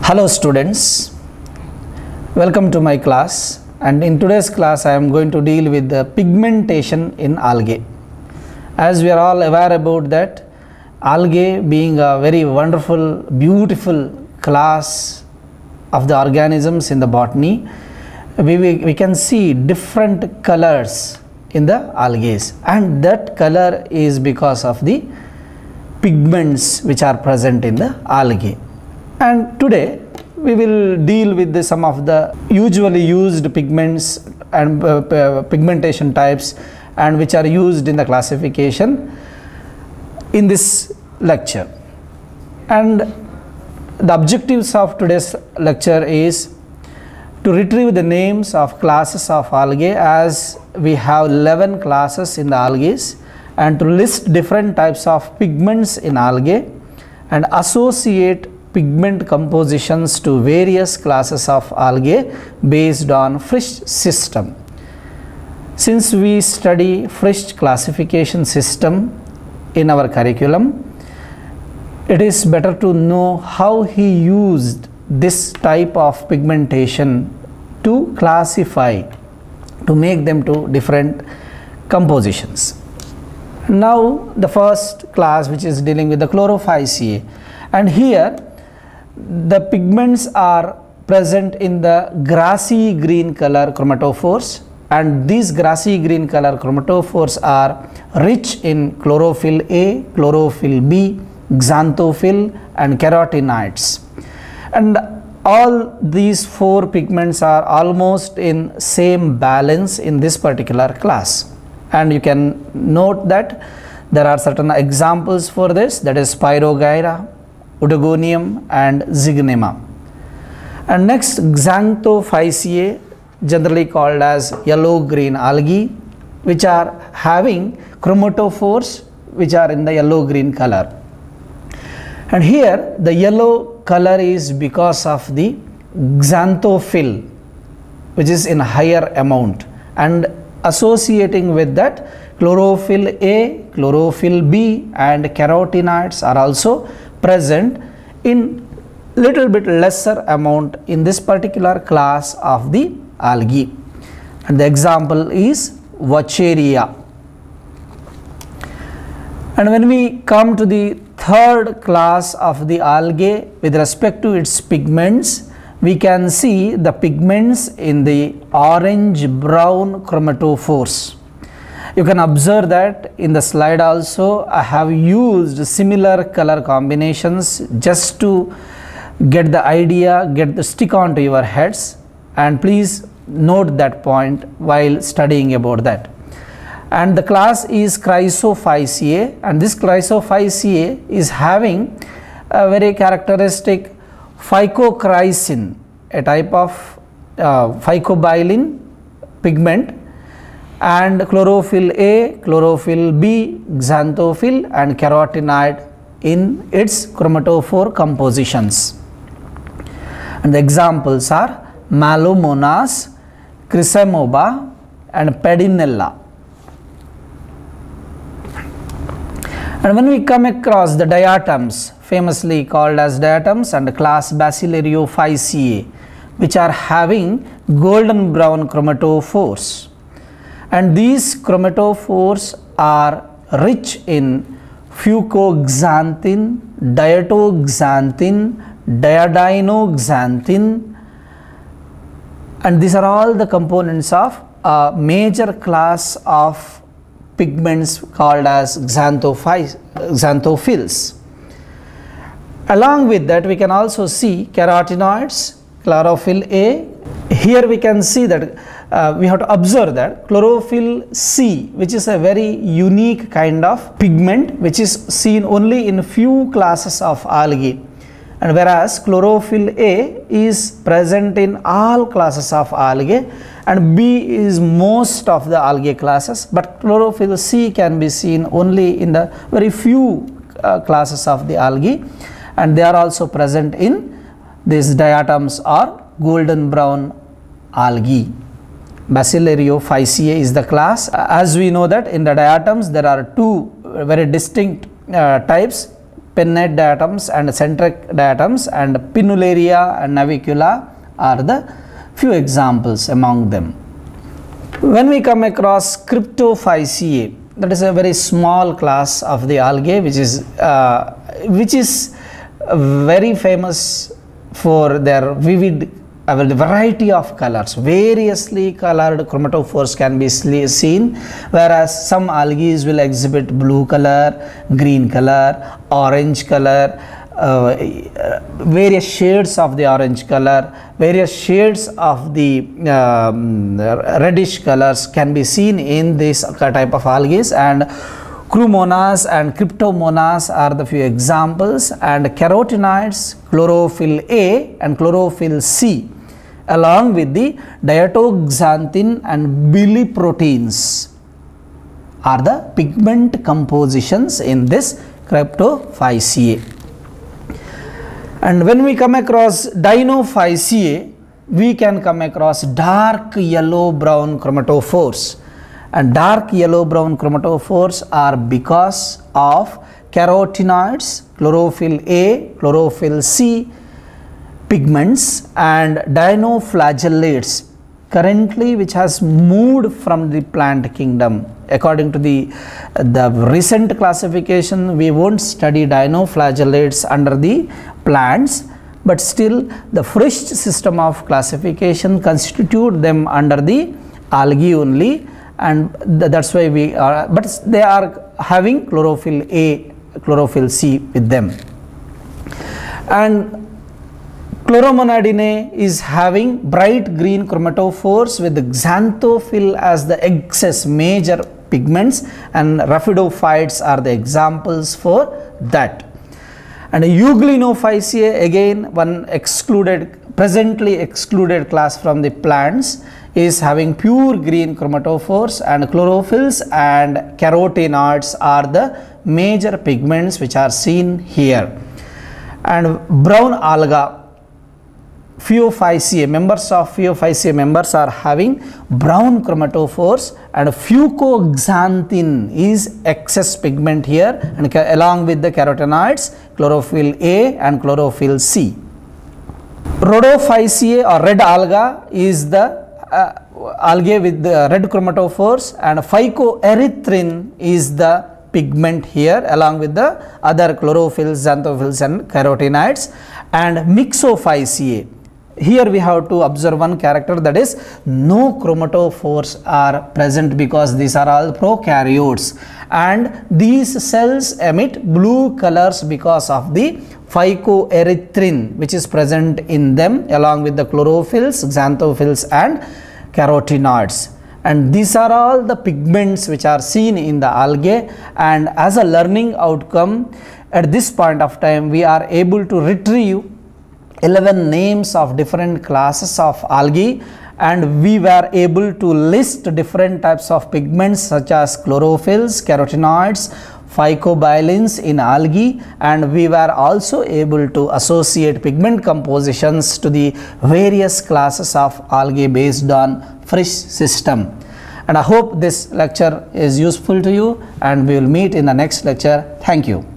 Hello students, welcome to my class, and in today's class I am going to deal with the pigmentation in algae. As we are all aware about that, algae being a very wonderful, beautiful class of the organisms in the botany, we can see different colors in the algae, and that color is because of the pigments which are present in the algae. And today we will deal with some of the usually used pigments and pigmentation types and which are used in the classification in this lecture. And the objectives of today's lecture is to retrieve the names of classes of algae, as we have 11 classes in the algae, and to list different types of pigments in algae and associate pigment compositions to various classes of algae based on Frisch system. Since we study Frisch classification system in our curriculum, it is better to know how he used this type of pigmentation to classify, to make them to different compositions. Now the first class, which is dealing with the Chlorophyceae, and here the pigments are present in the grassy green color chromatophores, and these grassy green color chromatophores are rich in chlorophyll A, chlorophyll B, xanthophyll and carotenoids, and all these four pigments are almost in same balance in this particular class. And you can note that there are certain examples for this, that is Spirogyra, Oedogonium and Zygnema. And next, Xanthophyceae, generally called as yellow-green algae, which are having chromatophores which are in the yellow-green color. And here the yellow color is because of the xanthophyll, which is in higher amount, and associating with that chlorophyll A, chlorophyll B and carotenoids are also present in little bit lesser amount in this particular class of the algae. And the example is Wucheria. And when we come to the third class of the algae with respect to its pigments, we can see the pigments in the orange brown chromatophores. You can observe that in the slide also. I have used similar color combinations just to get the idea, stick onto your heads, and please note that point while studying about that. And the class is Chrysophyceae, and this Chrysophyceae is having a very characteristic phycochrysin, a type of phycobilin pigment, and chlorophyll A, chlorophyll B, xanthophyll and carotenoid in its chromatophore compositions. And the examples are Mallomonas, Chrysamoeba and Pedinella. And when we come across the diatoms, famously called as diatoms, and class Basilaeriophyceae, which are having golden brown chromatophores, and these chromatophores are rich in fucoxanthin, diatoxanthin, diadinoxanthin, and these are all the components of a major class of pigments called as xanthophylls. Along with that, we can also see carotenoids, chlorophyll A. Here we can see that we have to observe that chlorophyll C, which is a very unique kind of pigment which is seen only in few classes of algae, and whereas chlorophyll A is present in all classes of algae, and B is most of the algae classes, but chlorophyll C can be seen only in the very few classes of the algae, and they are also present in these diatoms or golden brown algae. Basilaeriophyceae is the class. As we know that in the diatoms there are two very distinct types, pinnate diatoms and centric diatoms, and Pinnularia and Navicula are the few examples among them. When we come across Cryptophyceae, that is a very small class of the algae which is very famous for their vivid variety of colors. Variously colored chromatophores can be seen, whereas some algae will exhibit blue color, green color, orange color, various shades of the orange color, various shades of the reddish colors can be seen in this type of algae, and Chromonas and Cryptomonas are the few examples, and carotenoids, chlorophyll A and chlorophyll C, along with the diatoxanthin and bilivectins are the pigment compositions in this Cryptophyceae. And when we come across Dinophyceae, we can come across dark yellow-brown chromatophores. And dark yellow-brown chromatophores are because of carotenoids, chlorophyll A, chlorophyll C pigments, and dinoflagellates currently which has moved from the plant kingdom. According to the recent classification, we won't study dinoflagellates under the plants, but still the fresh system of classification constitute them under the algae only, and that's why we are, but they are having chlorophyll A, chlorophyll C with them. And Chloromonadinae is having bright green chromatophores with xanthophyll as the excess major pigments, and Rhapidophytes are the examples for that. And Euglenophyceae, again one presently excluded class from the plants, is having pure green chromatophores, and chlorophylls and carotenoids are the major pigments which are seen here. And brown alga, Phaeophyceae, members of Phaeophyceae members are having brown chromatophores, and fucoxanthin is excess pigment here, and along with the carotenoids, chlorophyll A and chlorophyll C. Rhodophyceae or red alga is the algae with the red chromatophores, and phycoerythrin is the pigment here along with the other chlorophylls, xanthophylls and carotenoids. And Mixophyceae, here we have to observe one character, that is no chromatophores are present because these are all prokaryotes, and these cells emit blue colors because of the phycoerythrin which is present in them along with the chlorophylls, xanthophylls and carotenoids. And these are all the pigments which are seen in the algae, and as a learning outcome at this point of time we are able to retrieve 11 names of different classes of algae, and we were able to list different types of pigments such as chlorophylls, carotenoids, phycobiolins in algae, and we were also able to associate pigment compositions to the various classes of algae based on fish system. And I hope this lecture is useful to you, and we will meet in the next lecture. Thank you.